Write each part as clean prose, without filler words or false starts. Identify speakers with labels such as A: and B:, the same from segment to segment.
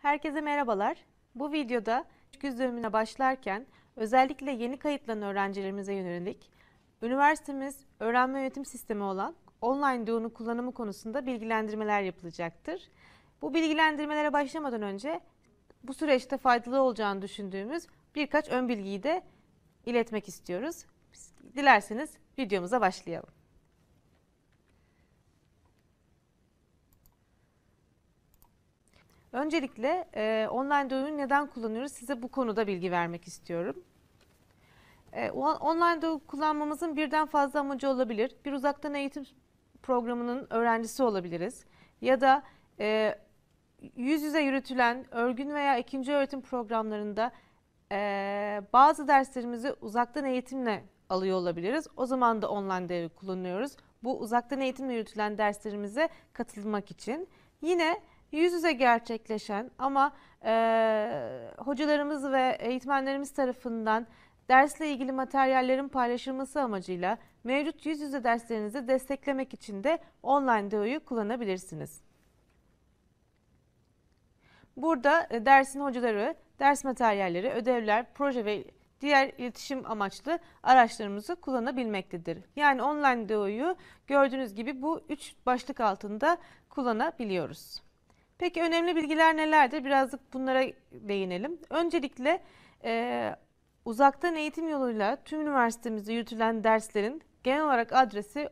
A: Herkese merhabalar. Bu videoda güz dönemine başlarken özellikle yeni kayıtlanan öğrencilerimize yönelik üniversitemiz öğrenme yönetim sistemi olan online Duo'nun kullanımı konusunda bilgilendirmeler yapılacaktır. Bu bilgilendirmelere başlamadan önce bu süreçte faydalı olacağını düşündüğümüz birkaç ön bilgiyi de iletmek istiyoruz. Dilerseniz videomuza başlayalım. Öncelikle online Duo'yu neden kullanıyoruz? Size bu konuda bilgi vermek istiyorum. Online Duo kullanmamızın birden fazla amacı olabilir. Bir uzaktan eğitim programının öğrencisi olabiliriz. Ya da yüz yüze yürütülen örgün veya ikinci öğretim programlarında bazı derslerimizi uzaktan eğitimle alıyor olabiliriz. O zaman da online Duo'yu kullanıyoruz. Bu uzaktan eğitimle yürütülen derslerimize katılmak için. Yine yüz yüze gerçekleşen ama hocalarımız ve eğitmenlerimiz tarafından dersle ilgili materyallerin paylaşılması amacıyla mevcut yüz yüze derslerinizi desteklemek için de online Duo'yu kullanabilirsiniz. Burada dersin hocaları, ders materyalleri, ödevler, proje ve diğer iletişim amaçlı araçlarımızı kullanabilmektedir. Yani online Duo'yu gördüğünüz gibi bu 3 başlık altında kullanabiliyoruz. Peki önemli bilgiler nelerdir? Birazcık bunlara değinelim. Öncelikle uzaktan eğitim yoluyla tüm üniversitemizde yürütülen derslerin genel olarak adresi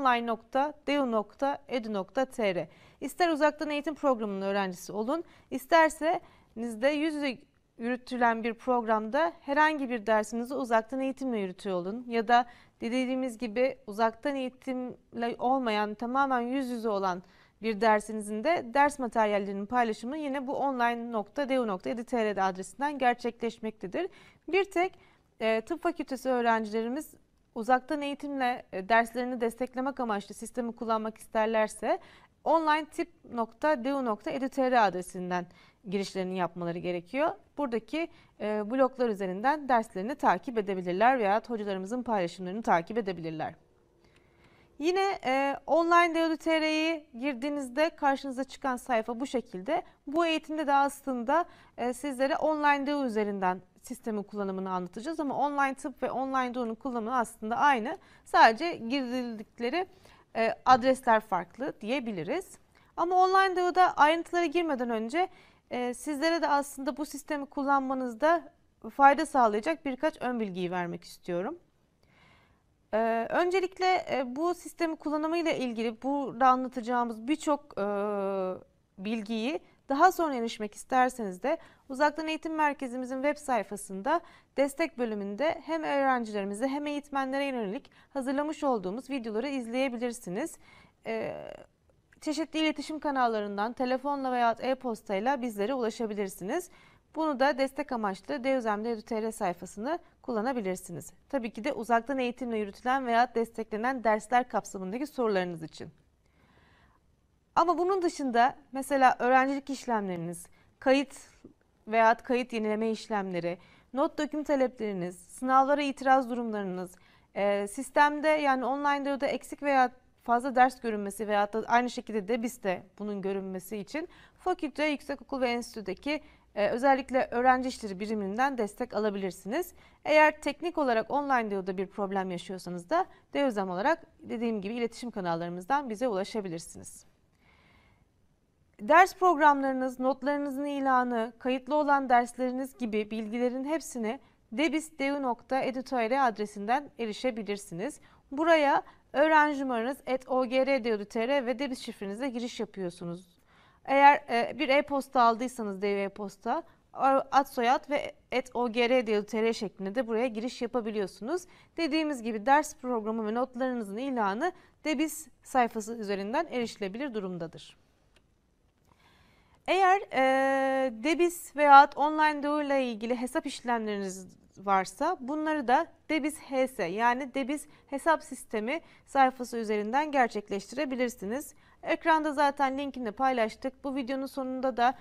A: online.deu.edu.tr. İster uzaktan eğitim programının öğrencisi olun, isterseniz de yüz yüze yürütülen bir programda herhangi bir dersinizi uzaktan eğitimle yürütüyor olun. Ya da dediğimiz gibi uzaktan eğitimle olmayan, tamamen yüz yüze olan bir dersinizin de ders materyallerinin paylaşımı yine bu online.deu.edu.tr adresinden gerçekleşmektedir. Bir tek tıp fakültesi öğrencilerimiz uzaktan eğitimle derslerini desteklemek amaçlı sistemi kullanmak isterlerse online.tip.deu.edu.tr adresinden girişlerini yapmaları gerekiyor. Buradaki bloklar üzerinden derslerini takip edebilirler veya hocalarımızın paylaşımlarını takip edebilirler. Yine online Deu.tr'ye girdiğinizde karşınıza çıkan sayfa bu şekilde. Bu eğitimde de aslında sizlere online Deu üzerinden sistemin kullanımını anlatacağız ama online tıp ve online Duo'nun kullanımı aslında aynı. Sadece girdikleri adresler farklı diyebiliriz. Ama online Duo'da ayrıntılara girmeden önce sizlere de aslında bu sistemi kullanmanızda fayda sağlayacak birkaç ön bilgiyi vermek istiyorum. Öncelikle bu sistemi kullanımıyla ilgili burada anlatacağımız birçok bilgiyi daha sonra erişmek isterseniz de Uzaktan Eğitim Merkezimizin web sayfasında destek bölümünde hem öğrencilerimize hem eğitmenlere yönelik hazırlamış olduğumuz videoları izleyebilirsiniz. Çeşitli iletişim kanallarından telefonla veya e-postayla bizlere ulaşabilirsiniz. Bunu da destek amaçlı Deuzem.edu.tr sayfasını kullanabilirsiniz. Tabii ki de uzaktan eğitimle yürütülen veya desteklenen dersler kapsamındaki sorularınız için. Ama bunun dışında mesela öğrencilik işlemleriniz, kayıt veya kayıt yenileme işlemleri, not döküm talepleriniz, sınavlara itiraz durumlarınız, sistemde yani online Duo'da eksik veya fazla ders görünmesi veya da aynı şekilde DEBİS'te bunun görünmesi için fakülte, yüksekokul ve enstitüdeki özellikle öğrenci işleri biriminden destek alabilirsiniz. Eğer teknik olarak online Duo'da bir problem yaşıyorsanız da Deuzem olarak dediğim gibi iletişim kanallarımızdan bize ulaşabilirsiniz. Ders programlarınız, notlarınızın ilanı, kayıtlı olan dersleriniz gibi bilgilerin hepsini debis.deu.edu.tr adresinden erişebilirsiniz. Buraya öğrenci numaranız @ogr.deu.tr ve debis şifrenizle giriş yapıyorsunuz. Eğer bir e-posta aldıysanız Deu e-posta, ad soyad ve @ogr.deu.tr şeklinde de buraya giriş yapabiliyorsunuz. Dediğimiz gibi ders programı ve notlarınızın ilanı Debis sayfası üzerinden erişilebilir durumdadır. Eğer Debis veya online Duo ile ilgili hesap işlemleriniz varsa bunları da Debis HS yani Debis hesap sistemi sayfası üzerinden gerçekleştirebilirsiniz. Ekranda zaten linkini paylaştık. Bu videonun sonunda da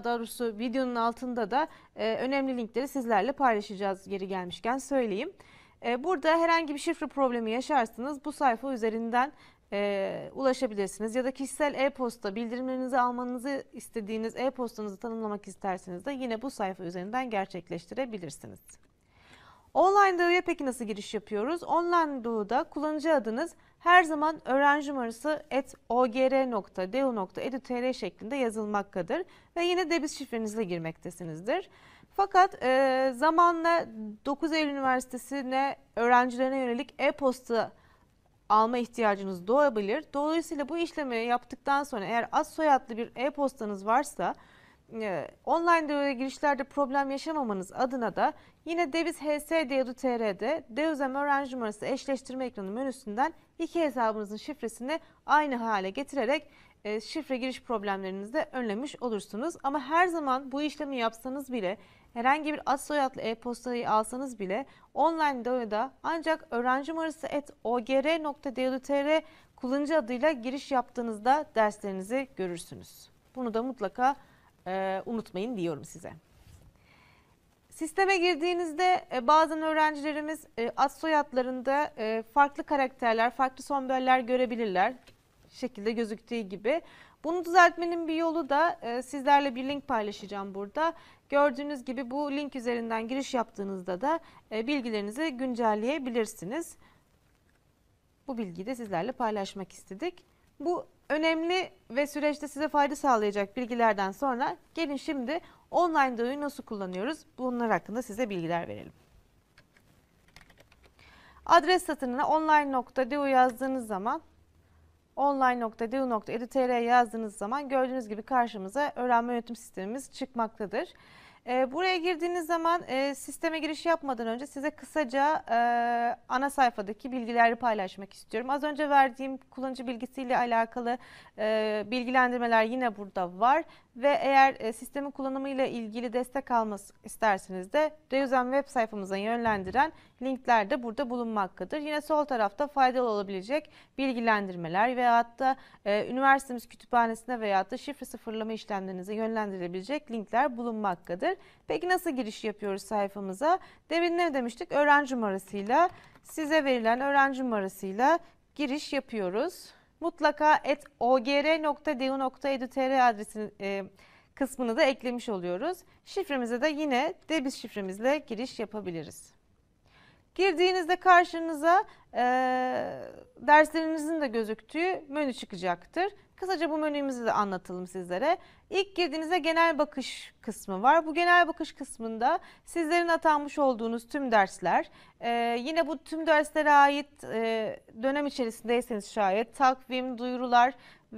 A: videonun altında da önemli linkleri sizlerle paylaşacağız, yeri gelmişken söyleyeyim. Burada herhangi bir şifre problemi yaşarsınız bu sayfa üzerinden ulaşabilirsiniz. Ya da kişisel e-posta bildirimlerinizi almanızı istediğiniz e-postanızı tanımlamak isterseniz de yine bu sayfa üzerinden gerçekleştirebilirsiniz. Online Doğu'ya peki nasıl giriş yapıyoruz? Online Doğu'da kullanıcı adınız her zaman öğrenci numarası @ogr.deu.edu.tr şeklinde yazılmaktadır ve yine debit şifrenizle girmektesinizdir. Fakat zamanla 9 Eylül Üniversitesi'ne öğrencilerine yönelik e-posta alma ihtiyacınız doğabilir. Dolayısıyla bu işlemi yaptıktan sonra eğer ad soyadlı bir e-postanız varsa online Deo'ya girişlerde problem yaşamamanız adına da yine Deviz HS.edu.tr'de Deuzem öğrenci numarası eşleştirme ekranı menüsünden iki hesabınızın şifresini aynı hale getirerek şifre giriş problemlerinizi de önlemiş olursunuz. Ama her zaman bu işlemi yapsanız bile herhangi bir ad soyadlı e-postayı alsanız bile online Deo'da ancak öğrenci numarası @ogr.edu.tr kullanıcı adıyla giriş yaptığınızda derslerinizi görürsünüz. Bunu da mutlaka unutmayın diyorum size. Sisteme girdiğinizde bazen öğrencilerimiz ad soyadlarında farklı karakterler, farklı semboller görebilirler. Şekilde gözüktüğü gibi. Bunu düzeltmenin bir yolu da sizlerle bir link paylaşacağım burada. Gördüğünüz gibi bu link üzerinden giriş yaptığınızda da bilgilerinizi güncelleyebilirsiniz. Bu bilgiyi de sizlerle paylaşmak istedik. Bu önemli ve süreçte size fayda sağlayacak bilgilerden sonra gelin şimdi online Deo'yu nasıl kullanıyoruz? Bunlar hakkında size bilgiler verelim. Adres satırına online.deo yazdığınız zaman online.deu.edu.tr yazdığınız zaman gördüğünüz gibi karşımıza öğrenme yönetim sistemimiz çıkmaktadır. Buraya girdiğiniz zaman sisteme giriş yapmadan önce size kısaca ana sayfadaki bilgileri paylaşmak istiyorum. Az önce verdiğim kullanıcı bilgisiyle alakalı bilgilendirmeler yine burada var. Ve eğer sistemin kullanımıyla ilgili destek almak isterseniz de Deuzem web sayfamıza yönlendiren linkler de burada bulunmaktadır. Yine sol tarafta faydalı olabilecek bilgilendirmeler veyahut da üniversitemiz kütüphanesine veyahut da şifre sıfırlama işlemlerinize yönlendirebilecek linkler bulunmaktadır. Peki nasıl giriş yapıyoruz sayfamıza? Demin ne demiştik? Öğrenci numarasıyla, size verilen öğrenci numarasıyla giriş yapıyoruz. Mutlaka ogr.deu.edu.tr adresini kısmını da eklemiş oluyoruz. Şifremize de yine debit şifremizle giriş yapabiliriz. Girdiğinizde karşınıza derslerinizin de gözüktüğü menü çıkacaktır. Kısaca bu menümüzü de anlatalım sizlere. İlk girdiğinizde genel bakış kısmı var. Bu genel bakış kısmında sizlerin atanmış olduğunuz tüm dersler, yine bu tüm derslere ait dönem içerisindeyseniz şayet takvim, duyurular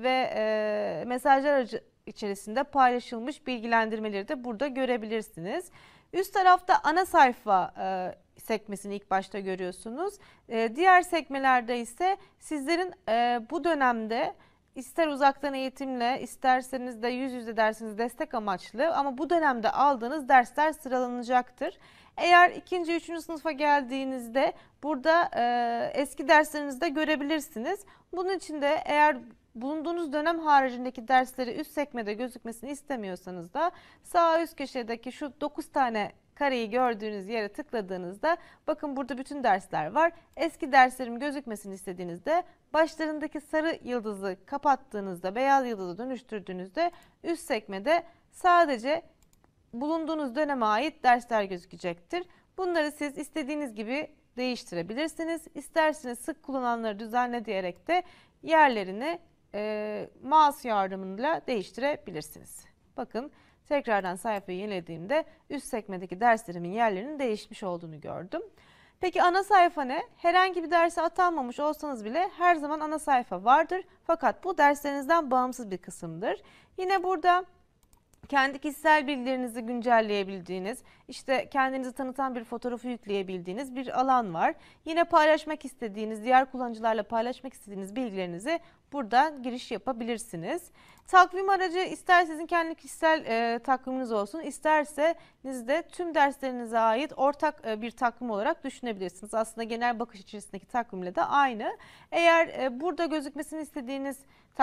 A: ve mesajlar aracı içerisinde paylaşılmış bilgilendirmeleri de burada görebilirsiniz. Üst tarafta ana sayfa sekmesini ilk başta görüyorsunuz. Diğer sekmelerde ise sizlerin bu dönemde İster uzaktan eğitimle, isterseniz de yüz yüze dersiniz destek amaçlı ama bu dönemde aldığınız dersler sıralanacaktır. Eğer 2. 3. sınıfa geldiğinizde burada eski derslerinizi de görebilirsiniz. Bunun için de eğer bulunduğunuz dönem haricindeki dersleri üst sekmede gözükmesini istemiyorsanız da sağ üst köşedeki şu 9 tane kareyi gördüğünüz yere tıkladığınızda bakın burada bütün dersler var. Eski derslerim gözükmesini istediğinizde başlarındaki sarı yıldızı kapattığınızda beyaz yıldızı dönüştürdüğünüzde üst sekmede sadece bulunduğunuz döneme ait dersler gözükecektir. Bunları siz istediğiniz gibi değiştirebilirsiniz. İsterseniz sık kullananları düzenle diyerek de yerlerini mouse yardımıyla değiştirebilirsiniz. Bakın tekrardan sayfayı yenilediğimde üst sekmedeki derslerimin yerlerinin değişmiş olduğunu gördüm. Peki ana sayfa ne? Herhangi bir derse atanmamış olsanız bile her zaman ana sayfa vardır. Fakat bu derslerinizden bağımsız bir kısımdır. Yine burada kendi kişisel bilgilerinizi güncelleyebildiğiniz, işte kendinizi tanıtan bir fotoğrafı yükleyebildiğiniz bir alan var. Yine paylaşmak istediğiniz, diğer kullanıcılarla paylaşmak istediğiniz bilgilerinizi buradan giriş yapabilirsiniz. Takvim aracı ister sizin kendi kişisel takviminiz olsun, isterseniz de tüm derslerinize ait ortak bir takvim olarak düşünebilirsiniz. Aslında genel bakış içerisindeki takvimle de aynı. Eğer burada gözükmesini istediğiniz,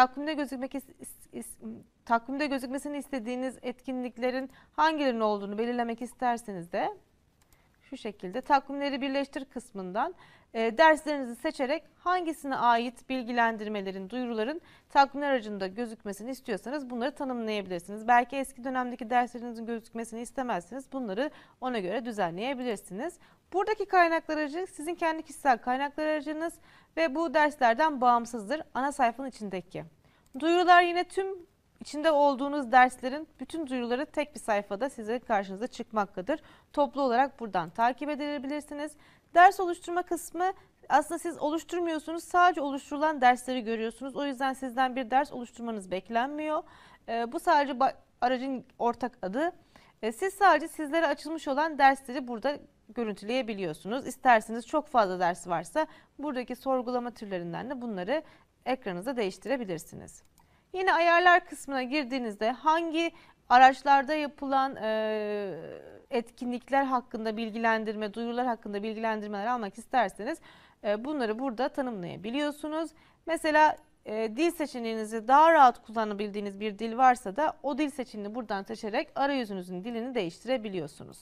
A: takvimde gözükmesini istediğiniz etkinliklerin hangilerinin olduğunu belirlemek isterseniz de şu şekilde takvimleri birleştir kısmından derslerinizi seçerek hangisine ait bilgilendirmelerin, duyuruların takvimler aracında gözükmesini istiyorsanız bunları tanımlayabilirsiniz. Belki eski dönemdeki derslerinizin gözükmesini istemezsiniz. Bunları ona göre düzenleyebilirsiniz. Buradaki kaynaklar aracı sizin kendi kişisel kaynaklar aracınız ve bu derslerden bağımsızdır. Ana sayfanın içindeki. Duyurular yine tüm içinde olduğunuz derslerin bütün duyuruları tek bir sayfada size karşınıza çıkmaktadır. Toplu olarak buradan takip edebilirsiniz. Ders oluşturma kısmı aslında siz oluşturmuyorsunuz, sadece oluşturulan dersleri görüyorsunuz. O yüzden sizden bir ders oluşturmanız beklenmiyor. Bu sadece aracın ortak adı. Siz sadece sizlere açılmış olan dersleri burada görüntüleyebiliyorsunuz. İsterseniz çok fazla ders varsa buradaki sorgulama türlerinden de bunları ekranınızda değiştirebilirsiniz. Yine ayarlar kısmına girdiğinizde hangi araçlarda yapılan etkinlikler hakkında bilgilendirme, duyurular hakkında bilgilendirmeler almak isterseniz bunları burada tanımlayabiliyorsunuz. Mesela dil seçeneğinizi daha rahat kullanabildiğiniz bir dil varsa da o dil seçeneğini buradan seçerek arayüzünüzün dilini değiştirebiliyorsunuz.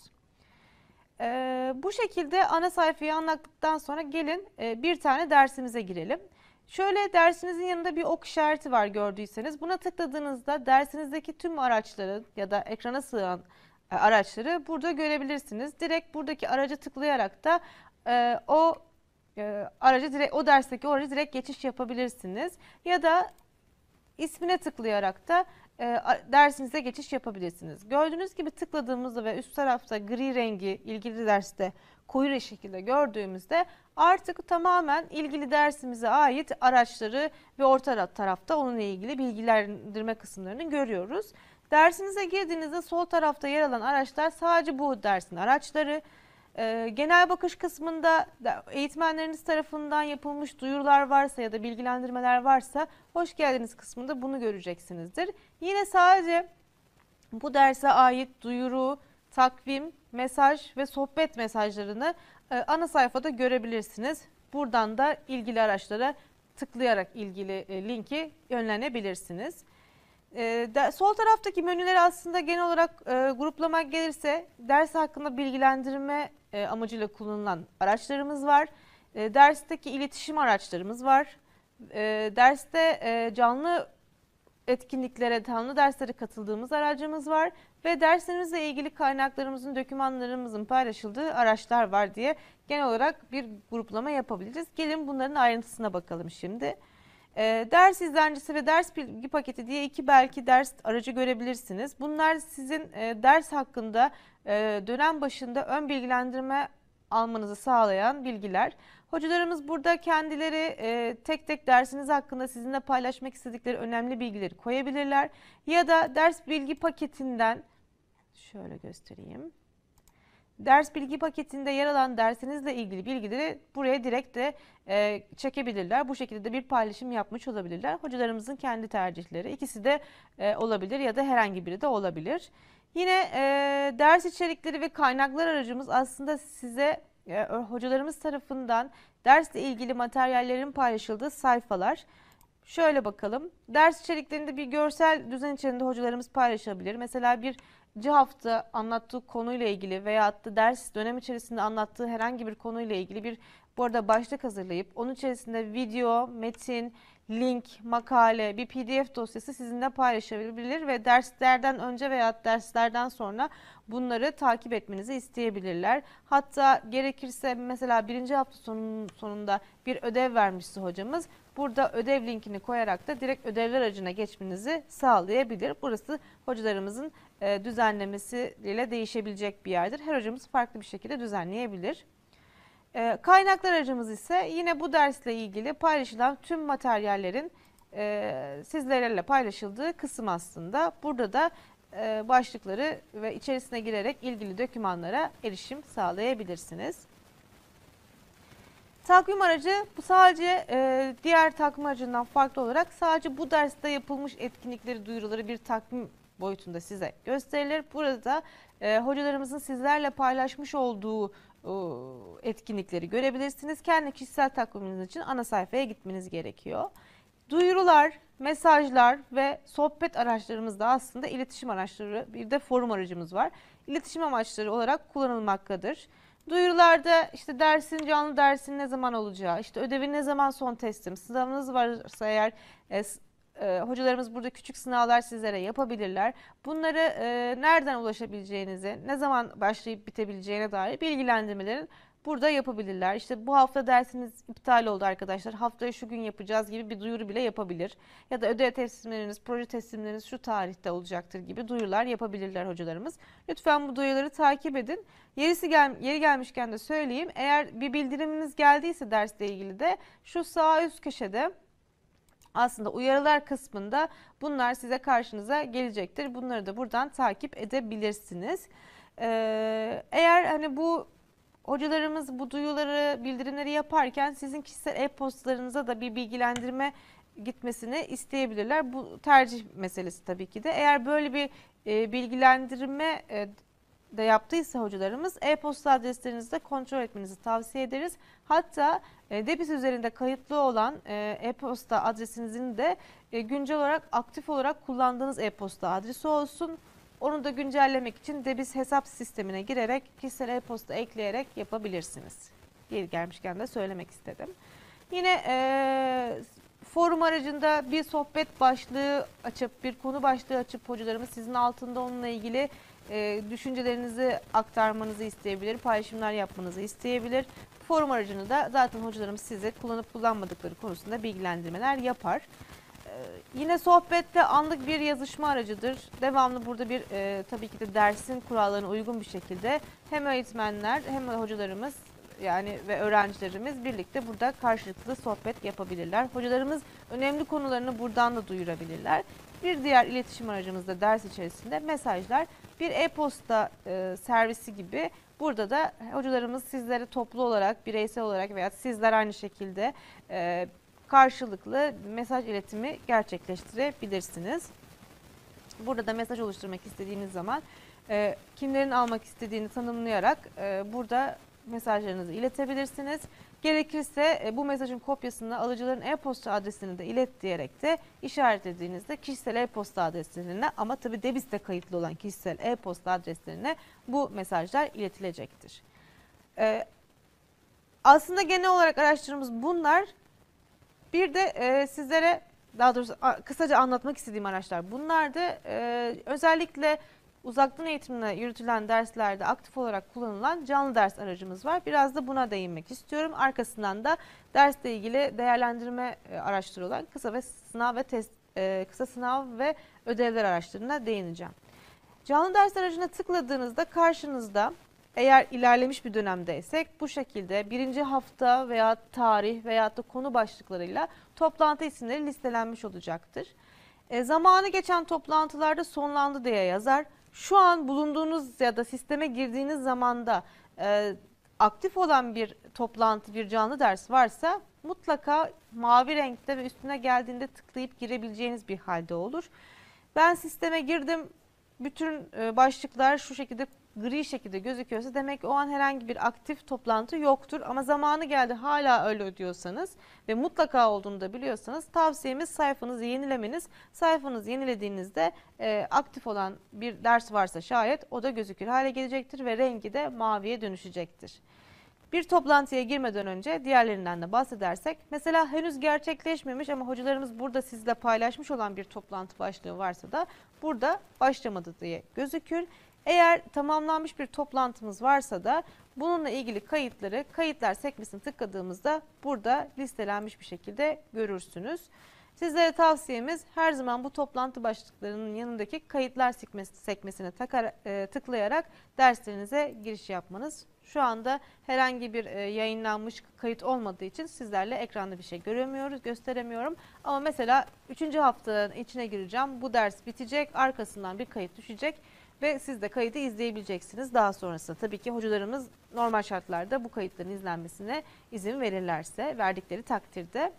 A: Bu şekilde ana sayfayı anlattıktan sonra gelin bir tane dersimize girelim. Şöyle dersinizin yanında bir ok işareti var gördüyseniz. Buna tıkladığınızda dersinizdeki tüm araçları ya da ekrana sığan araçları burada görebilirsiniz. Direkt buradaki araca tıklayarak da o dersteki o aracı direkt geçiş yapabilirsiniz. Ya da ismine tıklayarak da dersinize geçiş yapabilirsiniz. Gördüğünüz gibi tıkladığımızda ve üst tarafta gri rengi ilgili derste koyu şekilde gördüğümüzde artık tamamen ilgili dersimize ait araçları ve orta tarafta onunla ilgili bilgilendirme kısımlarını görüyoruz. Dersinize girdiğinizde sol tarafta yer alan araçlar sadece bu dersin araçları. Genel bakış kısmında eğitmenleriniz tarafından yapılmış duyurular varsa ya da bilgilendirmeler varsa hoş geldiniz kısmında bunu göreceksinizdir. Yine sadece bu derse ait duyuru, takvim, mesaj ve sohbet mesajlarını ana sayfada görebilirsiniz. Buradan da ilgili araçlara tıklayarak ilgili linki yönlenebilirsiniz. Sol taraftaki menüleri aslında genel olarak gruplamak gelirse ders hakkında bilgilendirme amacıyla kullanılan araçlarımız var. Dersteki iletişim araçlarımız var. Derste canlı etkinliklere, canlı derslere katıldığımız aracımız var. Ve derslerimizle ilgili kaynaklarımızın, dokümanlarımızın paylaşıldığı araçlar var diye genel olarak bir gruplama yapabiliriz. Gelin bunların ayrıntısına bakalım şimdi. Ders izlencesi ve ders bilgi paketi diye iki belki ders aracı görebilirsiniz. Bunlar sizin ders hakkında dönem başında ön bilgilendirme almanızı sağlayan bilgiler. Hocalarımız burada kendileri tek tek dersiniz hakkında sizinle paylaşmak istedikleri önemli bilgileri koyabilirler. Ya da ders bilgi paketinden şöyle göstereyim. Ders bilgi paketinde yer alan dersinizle ilgili bilgileri buraya direkt de çekebilirler. Bu şekilde de bir paylaşım yapmış olabilirler. Hocalarımızın kendi tercihleri. İkisi de olabilir ya da herhangi biri de olabilir. Yine ders içerikleri ve kaynaklar aracımız aslında size hocalarımız tarafından dersle ilgili materyallerin paylaşıldığı sayfalar. Şöyle bakalım. Ders içeriklerinde bir görsel düzen içerisinde hocalarımız paylaşabilir. Mesela bir hafta anlattığı konuyla ilgili veyahut da ders dönem içerisinde anlattığı herhangi bir konuyla ilgili bir bu arada başlık hazırlayıp onun içerisinde video, metin, link, makale, bir PDF dosyası sizinle paylaşabilir ve derslerden önce veya derslerden sonra bunları takip etmenizi isteyebilirler. Hatta gerekirse mesela birinci hafta sonunda bir ödev vermişse hocamız burada ödev linkini koyarak da direkt ödevler aracına geçmenizi sağlayabilir. Burası hocalarımızın düzenlemesiyle değişebilecek bir yerdir. Her hocamız farklı bir şekilde düzenleyebilir. Kaynaklar aracımız ise yine bu dersle ilgili paylaşılan tüm materyallerin sizlerle paylaşıldığı kısım aslında. Burada da başlıkları ve içerisine girerek ilgili dokümanlara erişim sağlayabilirsiniz. Takvim aracı bu sadece diğer takvim aracından farklı olarak sadece bu derste yapılmış etkinlikleri, duyuruları bir takvim boyutunda size gösterilir. Burada hocalarımızın sizlerle paylaşmış olduğu etkinlikleri görebilirsiniz. Kendi kişisel takviminiz için ana sayfaya gitmeniz gerekiyor. Duyurular, mesajlar ve sohbet araçlarımız da aslında iletişim araçları, bir de forum aracımız var. İletişim amaçları olarak kullanılmaktadır. Duyurularda işte canlı dersin ne zaman olacağı, işte ödevin ne zaman son teslim, sınavınız varsa eğer hocalarımız burada küçük sınavlar sizlere yapabilirler. Bunları nereden ulaşabileceğinizi, ne zaman başlayıp bitebileceğine dair bilgilendirmelerin burada yapabilirler. İşte bu hafta dersiniz iptal oldu arkadaşlar, haftaya şu gün yapacağız gibi bir duyuru bile yapabilir. Ya da ödev teslimleriniz, proje teslimleriniz şu tarihte olacaktır gibi duyurular yapabilirler hocalarımız. Lütfen bu duyuruları takip edin. Yeri gelmişken de söyleyeyim. Eğer bir bildiriminiz geldiyse dersle ilgili de şu sağ üst köşede aslında uyarılar kısmında bunlar size karşınıza gelecektir. Bunları da buradan takip edebilirsiniz. Eğer hani bu hocalarımız bu duyuruları, bildirimleri yaparken sizin kişisel e-postalarınıza da bir bilgilendirme gitmesini isteyebilirler. Bu tercih meselesi tabii ki de. Eğer böyle bir bilgilendirme de yaptıysa hocalarımız e-posta adreslerinizi de kontrol etmenizi tavsiye ederiz. Hatta Debis üzerinde kayıtlı olan e-posta adresinizin de güncel olarak aktif olarak kullandığınız e-posta adresi olsun. Onu da güncellemek için Debis hesap sistemine girerek kişisel e-posta ekleyerek yapabilirsiniz. Yeri gelmişken de söylemek istedim. Yine forum aracında bir sohbet başlığı açıp, bir konu başlığı açıp hocalarımız sizin altında onunla ilgili düşüncelerinizi aktarmanızı isteyebilir, paylaşımlar yapmanızı isteyebilir. Forum aracını da zaten hocalarımız size kullanıp kullanmadıkları konusunda bilgilendirmeler yapar. Yine sohbette anlık bir yazışma aracıdır. Devamlı burada bir tabii ki de dersin kurallarına uygun bir şekilde hem öğretmenler hem de hocalarımız yani ve öğrencilerimiz birlikte burada karşılıklı sohbet yapabilirler. Hocalarımız önemli konularını buradan da duyurabilirler. Bir diğer iletişim aracımız da ders içerisinde mesajlar. Bir e-posta servisi gibi burada da hocalarımız sizlere toplu olarak, bireysel olarak veya sizler aynı şekilde karşılıklı mesaj iletimi gerçekleştirebilirsiniz. Burada da mesaj oluşturmak istediğiniz zaman kimlerin almak istediğini tanımlayarak burada mesajlarınızı iletebilirsiniz. Gerekirse bu mesajın kopyasını alıcıların e-posta adresini de ilet diyerek de işaretlediğinizde kişisel e-posta adreslerine ama tabi Debis'te kayıtlı olan kişisel e-posta adreslerine bu mesajlar iletilecektir. Aslında genel olarak araştırmamız bunlar. Bir de sizlere daha doğrusu kısaca anlatmak istediğim araçlar bunlar da özellikle uzaktan eğitimle yürütülen derslerde aktif olarak kullanılan canlı ders aracımız var. Biraz da buna değinmek istiyorum. Arkasından da dersle ilgili değerlendirme araçları olan kısa sınav ve ödevler araçlarına değineceğim. Canlı ders aracına tıkladığınızda karşınızda eğer ilerlemiş bir dönemdeysek bu şekilde birinci hafta veya tarih veya da konu başlıklarıyla toplantı isimleri listelenmiş olacaktır. Zamanı geçen toplantılarda sonlandı diye yazar. Şu an bulunduğunuz ya da sisteme girdiğiniz zamanda aktif olan bir toplantı, bir canlı ders varsa mutlaka mavi renkte ve üstüne geldiğinde tıklayıp girebileceğiniz bir halde olur. Ben sisteme girdim, bütün başlıklar şu şekilde gri şekilde gözüküyorsa demek ki o an herhangi bir aktif toplantı yoktur. Ama zamanı geldi hala öyle diyorsanız ve mutlaka olduğunu da biliyorsanız tavsiyemiz sayfanızı yenilemeniz. Sayfanızı yenilediğinizde aktif olan bir ders varsa şayet o da gözükür hale gelecektir ve rengi de maviye dönüşecektir. Bir toplantıya girmeden önce diğerlerinden de bahsedersek mesela henüz gerçekleşmemiş ama hocalarımız burada sizle paylaşmış olan bir toplantı başlığı varsa da burada başlamadı diye gözükür. Eğer tamamlanmış bir toplantımız varsa da bununla ilgili kayıtları kayıtlar sekmesine tıkladığımızda burada listelenmiş bir şekilde görürsünüz. Sizlere tavsiyemiz her zaman bu toplantı başlıklarının yanındaki kayıtlar sekmesine tıklayarak derslerinize giriş yapmanız. Şu anda herhangi bir yayınlanmış kayıt olmadığı için sizlerle ekranda bir şey gösteremiyorum. Ama mesela 3. haftanın içine gireceğim. Bu ders bitecek, arkasından bir kayıt düşecek ve siz de kaydı izleyebileceksiniz daha sonrasında. Tabii ki hocalarımız normal şartlarda bu kayıtların izlenmesine izin verirlerse, verdikleri takdirde.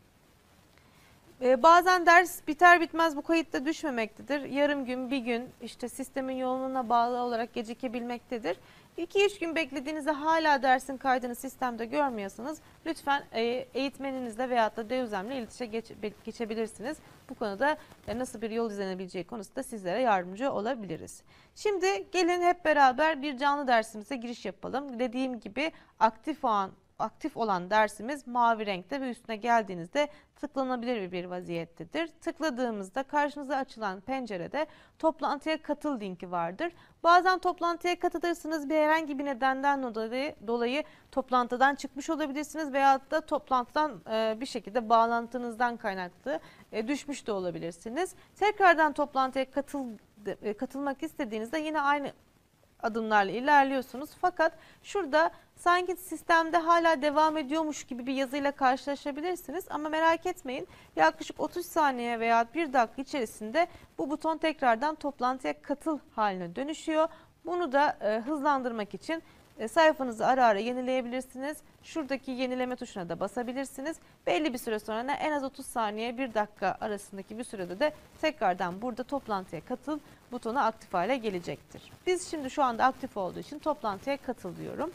A: Bazen ders biter bitmez bu kayıtta düşmemektedir. Yarım gün, bir gün işte sistemin yoğunluğuna bağlı olarak gecikebilmektedir. 2-3 gün beklediğinizde hala dersin kaydını sistemde görmüyorsanız lütfen eğitmeninizle veyahut da DEUZEM'le iletişime geçebilirsiniz. Bu konuda nasıl bir yol izlenebileceği konusunda sizlere yardımcı olabiliriz. Şimdi gelin hep beraber bir canlı dersimize giriş yapalım. Dediğim gibi aktif olan dersimiz mavi renkte ve üstüne geldiğinizde tıklanabilir bir vaziyettedir. Tıkladığımızda karşınıza açılan pencerede toplantıya katıl linki vardır. Bazen toplantıya katılırsınız, bir herhangi bir nedenden dolayı toplantıdan çıkmış olabilirsiniz veyahut da toplantıdan bir şekilde bağlantınızdan kaynaklı düşmüş de olabilirsiniz. Tekrardan toplantıya katılmak istediğinizde yine aynı adımlarla ilerliyorsunuz. Fakat şurada sanki sistemde hala devam ediyormuş gibi bir yazıyla karşılaşabilirsiniz. Ama merak etmeyin, yaklaşık 30 saniye veya 1 dakika içerisinde bu buton tekrardan toplantıya katıl haline dönüşüyor. Bunu da hızlandırmak için sayfanızı ara ara yenileyebilirsiniz. Şuradaki yenileme tuşuna da basabilirsiniz. Belli bir süre sonra en az 30 saniye 1 dakika arasındaki bir sürede de tekrardan burada toplantıya katıl butonu aktif hale gelecektir. Biz şimdi şu anda aktif olduğu için toplantıya katıl diyorum.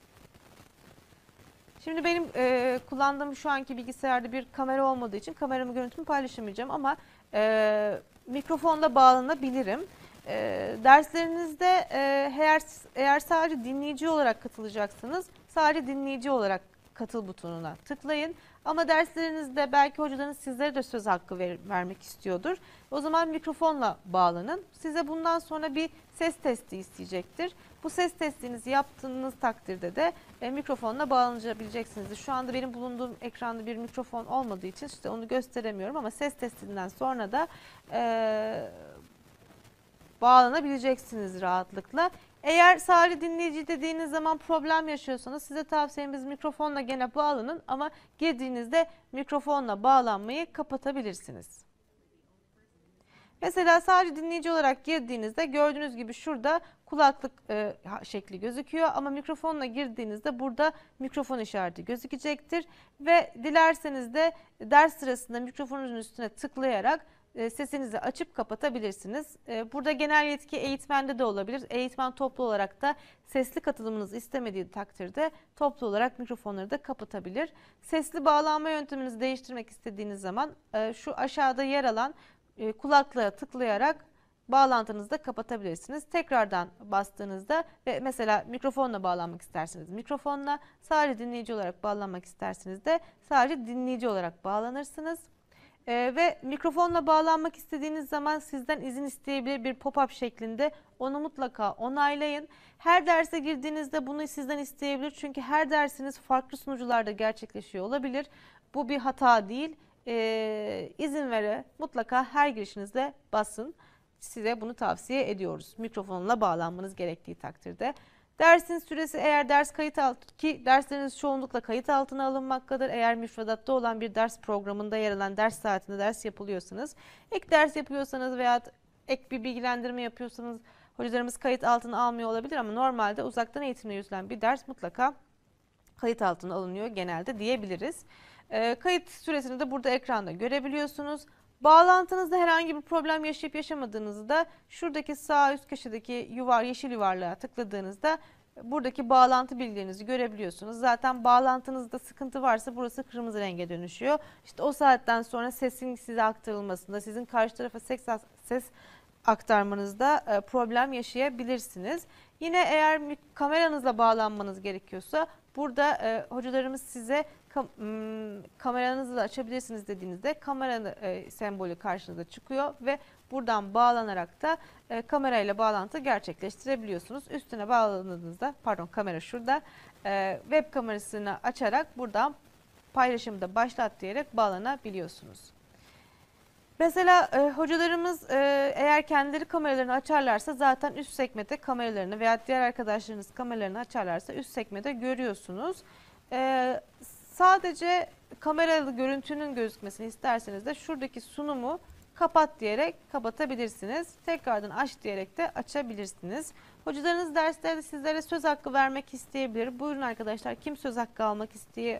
A: Şimdi benim kullandığım şu anki bilgisayarda bir kamera olmadığı için kameramı görüntümü paylaşamayacağım ama mikrofonla bağlanabilirim. Derslerinizde eğer sadece dinleyici olarak katılacaksınız, sadece dinleyici olarak katıl butonuna tıklayın. Ama derslerinizde belki hocalarınız sizlere de söz hakkı vermek istiyordur. O zaman mikrofonla bağlanın. Size bundan sonra bir ses testi isteyecektir. Bu ses testinizi yaptığınız takdirde de mikrofonla bağlanabileceksiniz. Şu anda benim bulunduğum ekranda bir mikrofon olmadığı için işte onu gösteremiyorum ama ses testinden sonra da bağlanabileceksiniz rahatlıkla. Eğer sadece dinleyici dediğiniz zaman problem yaşıyorsanız size tavsiyemiz mikrofonla gene bağlanın ama girdiğinizde mikrofonla bağlanmayı kapatabilirsiniz. Mesela sadece dinleyici olarak girdiğinizde gördüğünüz gibi şurada kulaklık şekli gözüküyor ama mikrofonla girdiğinizde burada mikrofon işareti gözükecektir ve dilerseniz de ders sırasında mikrofonunuzun üstüne tıklayarak sesinizi açıp kapatabilirsiniz. Burada genel yetki eğitmende de olabilir. Eğitmen toplu olarak da sesli katılımınızı istemediği takdirde toplu olarak mikrofonları da kapatabilir. Sesli bağlanma yönteminizi değiştirmek istediğiniz zaman şu aşağıda yer alan kulaklığa tıklayarak bağlantınızı da kapatabilirsiniz. Tekrardan bastığınızda ve mesela mikrofonla bağlanmak isterseniz mikrofonla, sadece dinleyici olarak bağlanmak isterseniz de sadece dinleyici olarak bağlanırsınız. Ve mikrofonla bağlanmak istediğiniz zaman sizden izin isteyebilir bir pop-up şeklinde. Onu mutlaka onaylayın. Her derse girdiğinizde bunu sizden isteyebilir. Çünkü her dersiniz farklı sunucularda gerçekleşiyor olabilir. Bu bir hata değil. İzin vere mutlaka her girişinizde basın. Size bunu tavsiye ediyoruz. Mikrofonla bağlanmanız gerektiği takdirde. Dersin süresi eğer ders kayıt altı ki dersleriniz çoğunlukla kayıt altına alınmaktadır. Eğer müfredatta olan bir ders programında yer alan ders saatinde ders yapılıyorsanız, ek ders yapıyorsanız veya ek bir bilgilendirme yapıyorsanız hocalarımız kayıt altına almıyor olabilir ama normalde uzaktan eğitimle yürütülen bir ders mutlaka kayıt altına alınıyor genelde diyebiliriz. Kayıt süresini de burada ekranda görebiliyorsunuz. Bağlantınızda herhangi bir problem yaşayıp yaşamadığınızı da şuradaki sağ üst köşedeki yeşil yuvarlığa tıkladığınızda buradaki bağlantı bilgilerinizi görebiliyorsunuz. Zaten bağlantınızda sıkıntı varsa burası kırmızı renge dönüşüyor. İşte o saatten sonra sesin size aktarılmasında, sizin karşı tarafa ses aktarmanızda problem yaşayabilirsiniz. Yine eğer kameranızla bağlanmanız gerekiyorsa burada hocalarımız size kameranızı da açabilirsiniz dediğinizde kamera sembolü karşınıza çıkıyor ve buradan bağlanarak da kamerayla bağlantı gerçekleştirebiliyorsunuz. Üstüne bağladığınızda, pardon kamera şurada, web kamerasını açarak buradan paylaşımı da başlat diyerek bağlanabiliyorsunuz. Mesela hocalarımız eğer kendileri kameralarını açarlarsa zaten üst sekmede kameralarını veya diğer arkadaşlarınız kameralarını açarlarsa üst sekmede görüyorsunuz. Sadece kameralı görüntünün gözükmesini isterseniz de şuradaki sunumu kapat diyerek kapatabilirsiniz. Tekrardan aç diyerek de açabilirsiniz. Hocalarınız derslerde sizlere söz hakkı vermek isteyebilir. Buyurun arkadaşlar, kim söz hakkı almak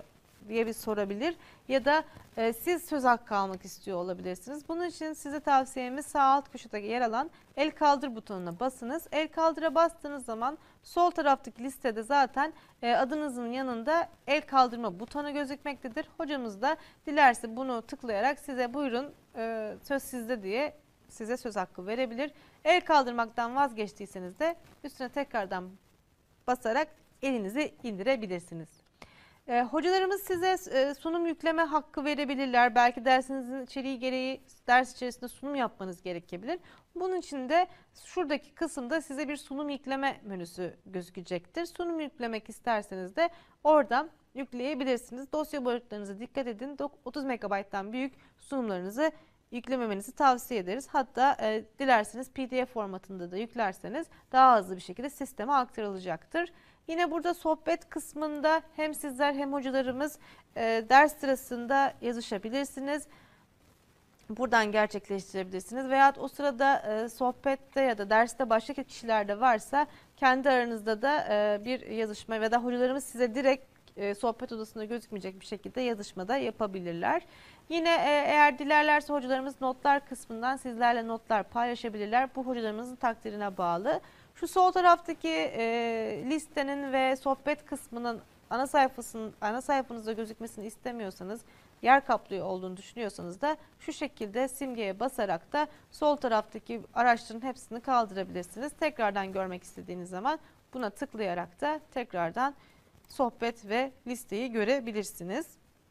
A: diye bir sorabilir ya da siz söz hakkı almak istiyor olabilirsiniz. Bunun için size tavsiyemiz sağ alt köşede yer alan el kaldır butonuna basınız. El kaldıra bastığınız zaman sol taraftaki listede zaten adınızın yanında el kaldırma butonu gözükmektedir. Hocamız da dilerse bunu tıklayarak size buyurun söz sizde diye size söz hakkı verebilir. El kaldırmaktan vazgeçtiyseniz de üstüne tekrardan basarak elinizi indirebilirsiniz. Hocalarımız size sunum yükleme hakkı verebilirler. Belki dersinizin içeriği gereği ders içerisinde sunum yapmanız gerekebilir. Bunun için de şuradaki kısımda size bir sunum yükleme menüsü gözükecektir. Sunum yüklemek isterseniz de oradan yükleyebilirsiniz. Dosya boyutlarınıza dikkat edin. 30 MB'dan büyük sunumlarınızı yüklememenizi tavsiye ederiz. Hatta dilerseniz PDF formatında da yüklerseniz daha hızlı bir şekilde sisteme aktarılacaktır. Yine burada sohbet kısmında hem sizler hem hocalarımız ders sırasında yazışabilirsiniz. Buradan gerçekleştirebilirsiniz. Veya o sırada sohbette ya da derste başka kişiler de varsa kendi aranızda da bir yazışma ya da hocalarımız size direkt sohbet odasında gözükmeyecek bir şekilde yazışmada yapabilirler. Yine eğer dilerlerse hocalarımız notlar kısmından sizlerle notlar paylaşabilirler. Bu hocalarımızın takdirine bağlı. Şu sol taraftaki listenin ve sohbet kısmının ana sayfanızda gözükmesini istemiyorsanız, yer kaplıyor olduğunu düşünüyorsanız da şu şekilde simgeye basarak da sol taraftaki araçların hepsini kaldırabilirsiniz. Tekrardan görmek istediğiniz zaman buna tıklayarak da tekrardan sohbet ve listeyi görebilirsiniz.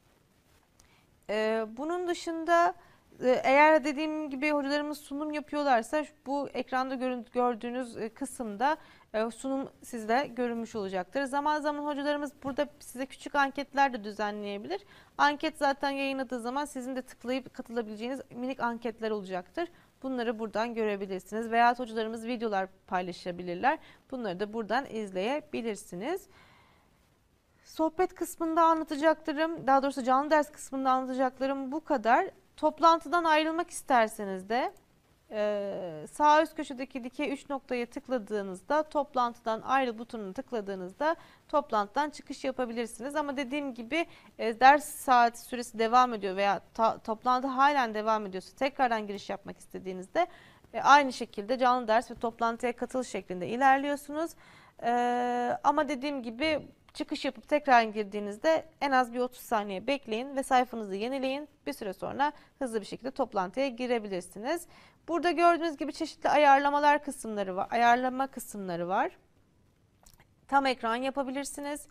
A: Bunun dışında eğer dediğim gibi hocalarımız sunum yapıyorlarsa bu ekranda gördüğünüz kısımda sunum sizde görünmüş olacaktır. Zaman zaman hocalarımız burada size küçük anketler de düzenleyebilir. Anket zaten yayınladığı zaman sizin de tıklayıp katılabileceğiniz minik anketler olacaktır. Bunları buradan görebilirsiniz. Veya hocalarımız videolar paylaşabilirler. Bunları da buradan izleyebilirsiniz. Sohbet kısmında anlatacaklarım, daha doğrusu canlı ders kısmında anlatacaklarım bu kadar. Toplantıdan ayrılmak isterseniz de sağ üst köşedeki dikey 3 noktaya tıkladığınızda toplantıdan ayrıl butonuna tıkladığınızda toplantıdan çıkış yapabilirsiniz. Ama dediğim gibi ders saati süresi devam ediyor veya toplantı halen devam ediyorsa tekrardan giriş yapmak istediğinizde aynı şekilde canlı ders ve toplantıya katıl şeklinde ilerliyorsunuz. Ama dediğim gibi çıkış yapıp tekrar girdiğinizde en az bir 30 saniye bekleyin ve sayfanızı yenileyin. Bir süre sonra hızlı bir şekilde toplantıya girebilirsiniz. Burada gördüğünüz gibi çeşitli ayarlamalar kısımları var, ayarlama kısımları var. Tam ekran yapabilirsiniz.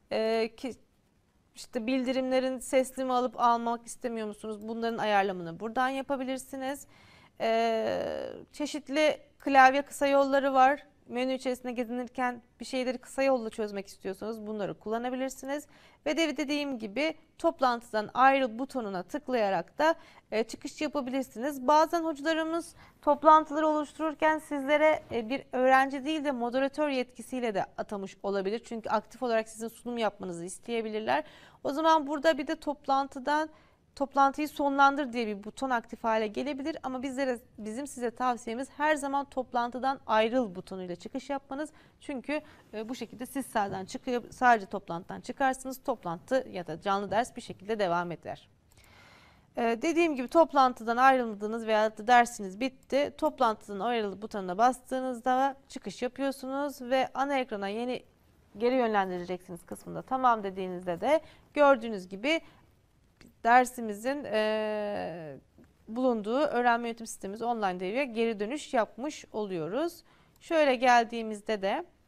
A: İşte bildirimlerin sesli mi alıp almak istemiyor musunuz? Bunların ayarlamını buradan yapabilirsiniz. Çeşitli klavye kısa yolları var. Menü içerisinde gezinirken bir şeyleri kısa yolla çözmek istiyorsanız bunları kullanabilirsiniz. Ve de dediğim gibi toplantıdan ayrıl butonuna tıklayarak da çıkış yapabilirsiniz. Bazen hocalarımız toplantıları oluştururken sizlere bir öğrenci değil de moderatör yetkisiyle de atamış olabilir. Çünkü aktif olarak sizin sunum yapmanızı isteyebilirler. O zaman burada bir de toplantıyı sonlandır diye bir buton aktif hale gelebilir ama bizim size tavsiyemiz her zaman toplantıdan ayrıl butonuyla çıkış yapmanız. Çünkü bu şekilde siz sahadan çıkıp sadece toplantıdan çıkarsınız. Toplantı ya da canlı ders bir şekilde devam eder. Dediğim gibi toplantıdan ayrıldınız veya da dersiniz bitti. Toplantıdan ayrıl butonuna bastığınızda çıkış yapıyorsunuz ve ana ekrana geri yönlendireceksiniz kısmında tamam dediğinizde de gördüğünüz gibi dersimizin bulunduğu öğrenme yönetim sistemimiz online devreye geri dönüş yapmış oluyoruz. Şöyle geldiğimizde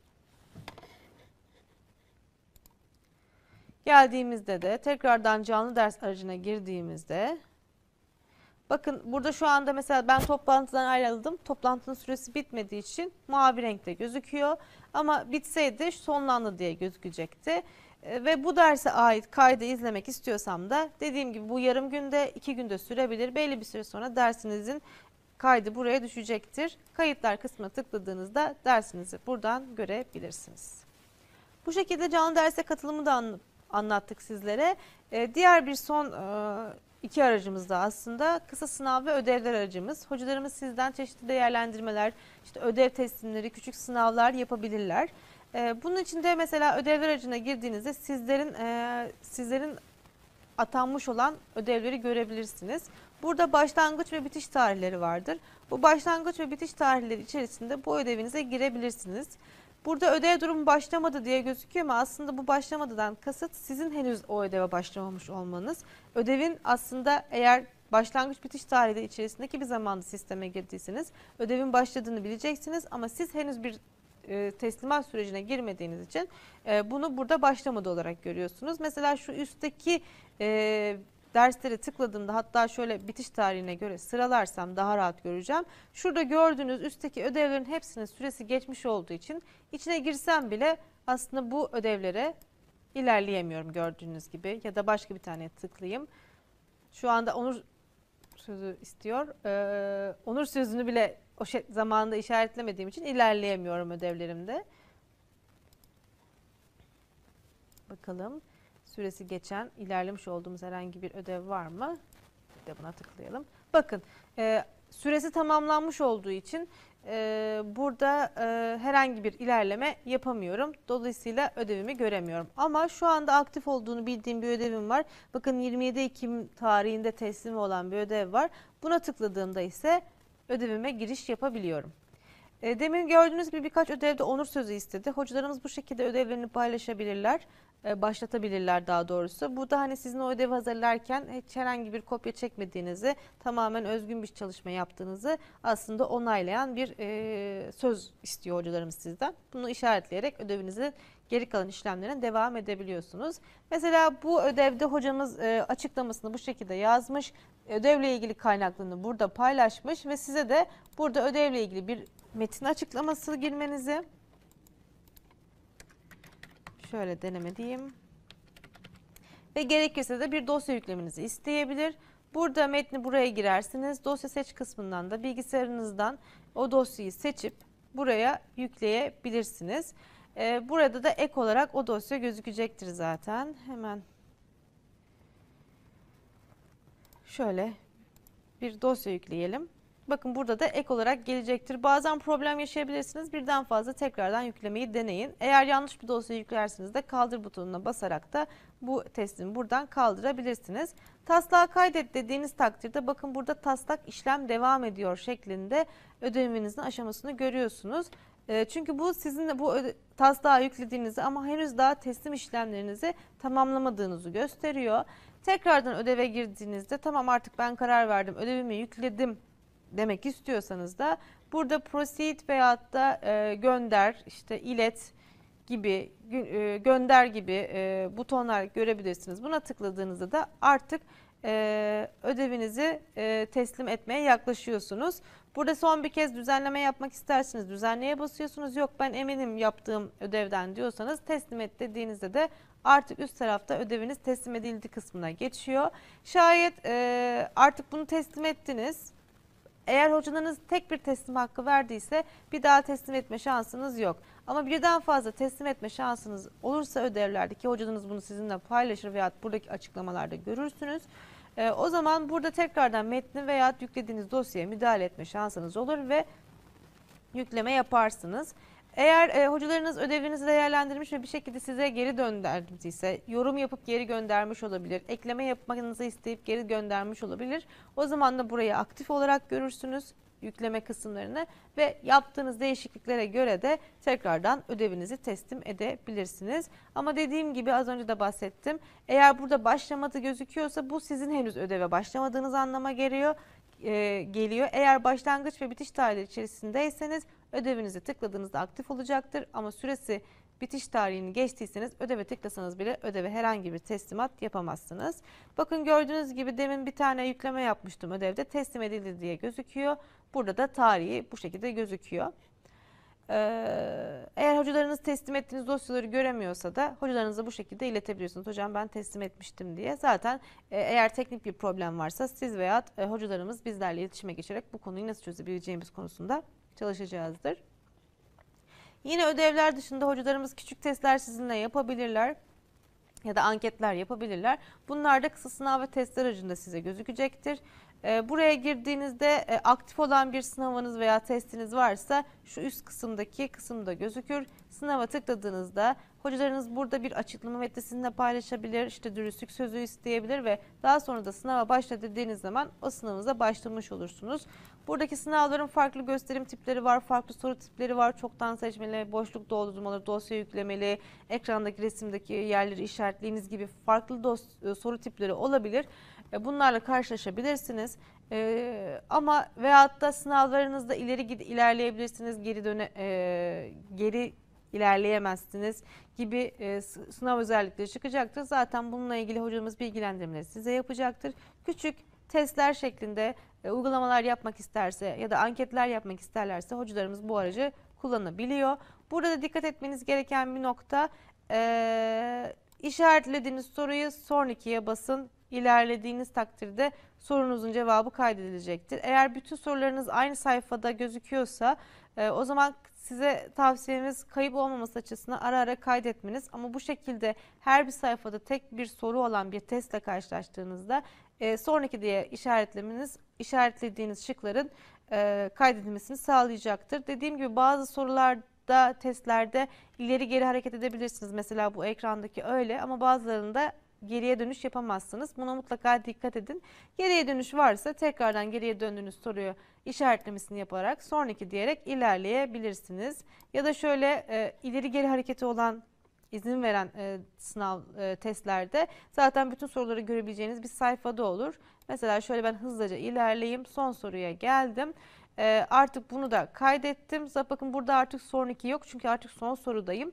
A: de tekrardan canlı ders aracına girdiğimizde bakın burada şu anda mesela ben toplantıdan ayrıldım. Toplantının süresi bitmediği için mavi renkte gözüküyor. Ama bitseydi sonlandı diye gözükecekti. Ve bu derse ait kaydı izlemek istiyorsam da dediğim gibi bu yarım günde 2 günde sürebilir. Belli bir süre sonra dersinizin kaydı buraya düşecektir. Kayıtlar kısmına tıkladığınızda dersinizi buradan görebilirsiniz. Bu şekilde canlı derse katılımı da anlattık sizlere. Diğer bir son iki aracımız da aslında kısa sınav ve ödevler aracımız. Hocalarımız sizden çeşitli değerlendirmeler, işte ödev teslimleri, küçük sınavlar yapabilirler. Bunun için de mesela ödevler aracına girdiğinizde sizlerin atanmış olan ödevleri görebilirsiniz. Burada başlangıç ve bitiş tarihleri vardır. Bu başlangıç ve bitiş tarihleri içerisinde bu ödevinize girebilirsiniz. Burada ödev durumu başlamadı diye gözüküyor ama aslında bu başlamadıdan kasıt sizin henüz o ödeve başlamamış olmanız. Ödevin aslında eğer başlangıç bitiş tarihi içerisindeki bir zamanda sisteme girdiyseniz ödevin başladığını bileceksiniz ama siz henüz bir teslimat sürecine girmediğiniz için bunu burada başlamadı olarak görüyorsunuz. Mesela şu üstteki dersleri tıkladığımda, hatta şöyle bitiş tarihine göre sıralarsam daha rahat göreceğim. Şurada gördüğünüz üstteki ödevlerin hepsinin süresi geçmiş olduğu için içine girsem bile aslında bu ödevlere ilerleyemiyorum gördüğünüz gibi. Ya da başka bir tane tıklayayım. Şu anda onur sözü istiyor. Onur sözünü bile o zamanında işaretlemediğim için ilerleyemiyorum ödevlerimde. Bakalım süresi geçen, ilerlemiş olduğumuz herhangi bir ödev var mı? Bir de buna tıklayalım. Bakın süresi tamamlanmış olduğu için burada herhangi bir ilerleme yapamıyorum. Dolayısıyla ödevimi göremiyorum. Ama şu anda aktif olduğunu bildiğim bir ödevim var. Bakın 27 Ekim tarihinde teslim olan bir ödev var. Buna tıkladığımda ise ödevime giriş yapabiliyorum. Demin gördüğünüz gibi birkaç ödevde onur sözü istedi. Hocalarımız bu şekilde ödevlerini paylaşabilirler, başlatabilirler daha doğrusu. Bu da hani sizin o ödevi hazırlarken hiç herhangi bir kopya çekmediğinizi, tamamen özgün bir çalışma yaptığınızı aslında onaylayan bir söz istiyor hocalarımız sizden. Bunu işaretleyerek ödevinizi geri kalan işlemlerine devam edebiliyorsunuz. Mesela bu ödevde hocamız açıklamasını bu şekilde yazmış. Ödevle ilgili kaynaklarını burada paylaşmış ve size de burada ödevle ilgili bir metin açıklaması girmenizi, şöyle deneme diyeyim, ve gerekirse de bir dosya yüklemenizi isteyebilir. Burada metni buraya girersiniz. Dosya seç kısmından da bilgisayarınızdan o dosyayı seçip buraya yükleyebilirsiniz. Burada da ek olarak o dosya gözükecektir zaten. Hemen şöyle bir dosya yükleyelim. Bakın burada da ek olarak gelecektir. Bazen problem yaşayabilirsiniz. Birden fazla tekrardan yüklemeyi deneyin. Eğer yanlış bir dosya yüklerseniz de kaldır butonuna basarak da bu teslimi buradan kaldırabilirsiniz. Taslağı kaydet dediğiniz takdirde bakın burada taslak işlem devam ediyor şeklinde ödevinizin aşamasını görüyorsunuz. Çünkü bu sizin de bu taslağı yüklediğinizi ama henüz daha teslim işlemlerinizi tamamlamadığınızı gösteriyor. Tekrardan ödeve girdiğinizde tamam artık ben karar verdim, ödevimi yükledim demek istiyorsanız da burada proceed veyahut da gönder, işte ilet gibi, gönder gibi butonlar görebilirsiniz. Buna tıkladığınızda da artık ödevinizi teslim etmeye yaklaşıyorsunuz. Burada son bir kez düzenleme yapmak isterseniz düzenleye basıyorsunuz. Yok ben eminim yaptığım ödevden diyorsanız teslim et dediğinizde de artık üst tarafta ödeviniz teslim edildi kısmına geçiyor. Şayet artık bunu teslim ettiniz. Eğer hocalarınız tek bir teslim hakkı verdiyse bir daha teslim etme şansınız yok. Ama birden fazla teslim etme şansınız olursa ödevlerde, ki hocalarınız bunu sizinle paylaşır veya buradaki açıklamalarda görürsünüz. O zaman burada tekrardan metni veya yüklediğiniz dosyaya müdahale etme şansınız olur ve yükleme yaparsınız. Eğer hocalarınız ödevinizi değerlendirmiş ve bir şekilde size geri gönderdiyse, yorum yapıp geri göndermiş olabilir, ekleme yapmanızı isteyip geri göndermiş olabilir. O zaman da burayı aktif olarak görürsünüz, yükleme kısımlarını, ve yaptığınız değişikliklere göre de tekrardan ödevinizi teslim edebilirsiniz. Ama dediğim gibi az önce de bahsettim. Eğer burada başlamadı gözüküyorsa bu sizin henüz ödeve başlamadığınız anlama geliyor. Eğer başlangıç ve bitiş tarihleri içerisindeyseniz ödevinizi tıkladığınızda aktif olacaktır. Ama süresi bitiş tarihini geçtiyseniz ödeve tıklasanız bile ödeve herhangi bir teslimat yapamazsınız. Bakın gördüğünüz gibi demin bir tane yükleme yapmıştım, ödevde teslim edildi diye gözüküyor. Burada da tarihi bu şekilde gözüküyor. Eğer hocalarınız teslim ettiğiniz dosyaları göremiyorsa da hocalarınıza bu şekilde iletebilirsiniz. Hocam ben teslim etmiştim diye. Zaten eğer teknik bir problem varsa siz veya hocalarımız bizlerle iletişime geçerek bu konuyu nasıl çözebileceğimiz konusunda çalışacağızdır. Yine ödevler dışında hocalarımız küçük testler sizinle yapabilirler ya da anketler yapabilirler. Bunlar da kısa sınav ve testler aracında size gözükecektir. Buraya girdiğinizde aktif olan bir sınavınız veya testiniz varsa şu üst kısımdaki kısımda gözükür. sınava tıkladığınızda hocalarınız burada bir açıklama metni sizinle paylaşabilir, işte dürüstlük sözü isteyebilir ve daha sonra da sınava başla dediğiniz zaman o sınavınıza başlamış olursunuz. Buradaki sınavların farklı gösterim tipleri var, farklı soru tipleri var. Çoktan seçmeli, boşluk doldurmalı, dosya yüklemeli, ekrandaki resimdeki yerleri işaretleyiniz gibi farklı soru tipleri olabilir. Bunlarla karşılaşabilirsiniz. Ama veyahut da sınavlarınızda ilerleyebilirsiniz, geri ilerleyemezsiniz gibi sınav özellikleri çıkacaktır. Zaten bununla ilgili hocamız bilgilendirmeleri size yapacaktır. Küçük testler şeklinde uygulamalar yapmak isterse ya da anketler yapmak isterlerse hocalarımız bu aracı kullanabiliyor. Burada dikkat etmeniz gereken bir nokta, işaretlediğiniz soruyu sonrakiye basın. İlerlediğiniz takdirde sorunuzun cevabı kaydedilecektir. Eğer bütün sorularınız aynı sayfada gözüküyorsa o zaman size tavsiyemiz kayıp olmaması açısından ara ara kaydetmeniz. Ama bu şekilde her bir sayfada tek bir soru olan bir testle karşılaştığınızda sonraki diye işaretlediğiniz şıkların kaydedilmesini sağlayacaktır. Dediğim gibi bazı sorularda, testlerde ileri geri hareket edebilirsiniz. Mesela bu ekrandaki öyle, ama bazılarında geriye dönüş yapamazsınız. Buna mutlaka dikkat edin. Geriye dönüş varsa tekrardan geriye döndüğünüz soruyu işaretlemesini yaparak sonraki diyerek ilerleyebilirsiniz. Ya da şöyle ileri geri hareketi olan, izin veren sınav testlerde zaten bütün soruları görebileceğiniz bir sayfada olur. Mesela şöyle ben hızlıca ilerleyeyim. Son soruya geldim. Artık bunu da kaydettim. Bakın burada artık sonraki yok çünkü artık son sorudayım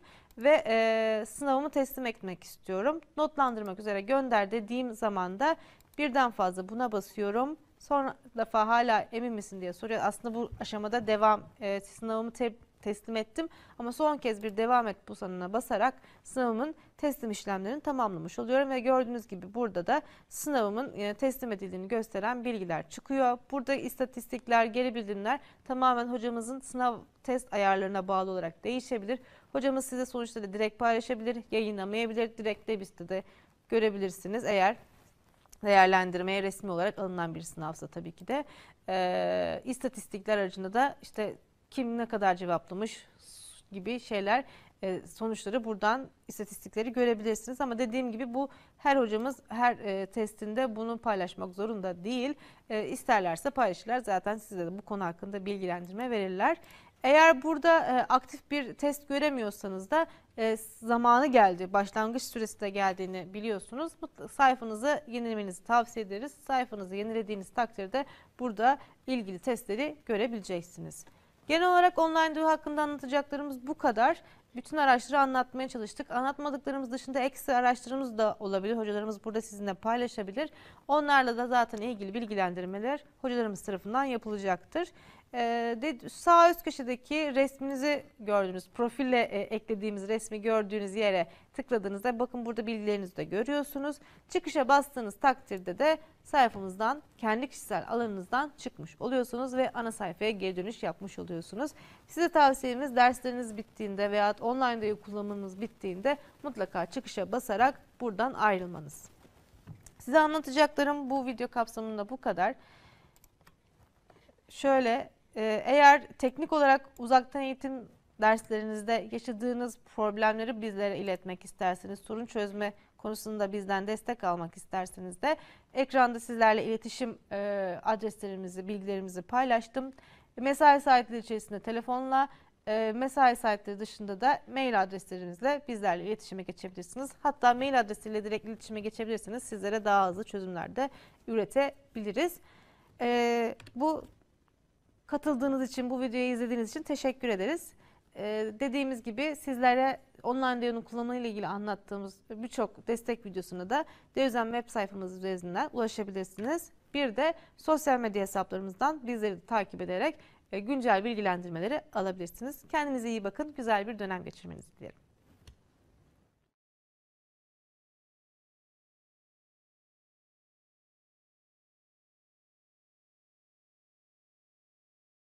A: ve sınavımı teslim etmek istiyorum. Notlandırmak üzere gönder dediğim zaman da birden fazla buna basıyorum. Son defa hala emin misin diye soruyor. Aslında bu aşamada sınavımı teslim ettim ama son kez bir devam et butonuna basarak sınavımın teslim işlemlerini tamamlamış oluyorum ve gördüğünüz gibi burada da sınavımın teslim edildiğini gösteren bilgiler çıkıyor. Burada istatistikler, geri bildirimler tamamen hocamızın sınav test ayarlarına bağlı olarak değişebilir. Hocamız size sonuçları direkt paylaşabilir, yayınlamayabilir, direkt de sitede görebilirsiniz eğer değerlendirmeye resmi olarak alınan bir sınavsa tabii ki de. İstatistikler aracında da işte kim ne kadar cevaplamış gibi şeyler, sonuçları buradan, istatistikleri görebilirsiniz. Ama dediğim gibi bu her hocamız her testinde bunu paylaşmak zorunda değil. İsterlerse paylaşırlar. Zaten size de bu konu hakkında bilgilendirme verirler. Eğer burada aktif bir test göremiyorsanız da zamanı geldi, başlangıç süresi de geldiğini biliyorsunuz. Sayfanızı yenilemenizi tavsiye ederiz. Sayfanızı yenilediğiniz takdirde burada ilgili testleri görebileceksiniz. Genel olarak online duygu hakkında anlatacaklarımız bu kadar. Bütün araçları anlatmaya çalıştık. Anlatmadıklarımız dışında ekstra araçlarımız da olabilir. Hocalarımız burada sizinle paylaşabilir. Onlarla da zaten ilgili bilgilendirmeler hocalarımız tarafından yapılacaktır. Sağ üst köşedeki resminizi gördüğünüz, profille eklediğimiz resmi gördüğünüz yere tıkladığınızda bakın burada bilgilerinizi de görüyorsunuz. Çıkışa bastığınız takdirde de sayfamızdan, kendi kişisel alanınızdan çıkmış oluyorsunuz ve ana sayfaya geri dönüş yapmış oluyorsunuz. Size tavsiyemiz dersleriniz bittiğinde veya online kullanımınız bittiğinde mutlaka çıkışa basarak buradan ayrılmanız. Size anlatacaklarım bu video kapsamında bu kadar. Şöyle, eğer teknik olarak uzaktan eğitim derslerinizde yaşadığınız problemleri bizlere iletmek isterseniz, sorun çözme konusunda bizden destek almak isterseniz de ekranda sizlerle iletişim adreslerimizi, bilgilerimizi paylaştım. Mesai saatleri içerisinde telefonla, mesai saatleri dışında da mail adreslerimizle bizlerle iletişime geçebilirsiniz. Hatta mail adresiyle direkt iletişime geçebilirsiniz. Sizlere daha hızlı çözümler de üretebiliriz. Bu katıldığınız için, bu videoyu izlediğiniz için teşekkür ederiz. Dediğimiz gibi sizlere online Deyo'nun kullanımı ile ilgili anlattığımız birçok destek videosuna da Deyozen web sayfamız üzerinden ulaşabilirsiniz. Bir de sosyal medya hesaplarımızdan bizleri takip ederek güncel bilgilendirmeleri alabilirsiniz. Kendinize iyi bakın, güzel bir dönem geçirmenizi dilerim.